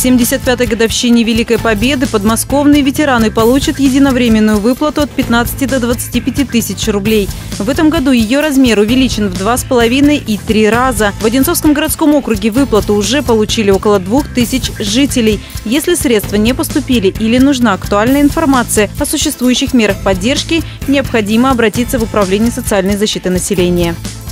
75-й годовщине Великой Победы подмосковные ветераны получат единовременную выплату от 15 до 25 тысяч рублей. В этом году ее размер увеличен в 2,5 и 3 раза. В Одинцовском городском округе выплату уже получили около 2000 жителей. Если средства не поступили или нужна актуальная информация о существующих мерах поддержки, необходимо обратиться в Управление социальной защиты населения.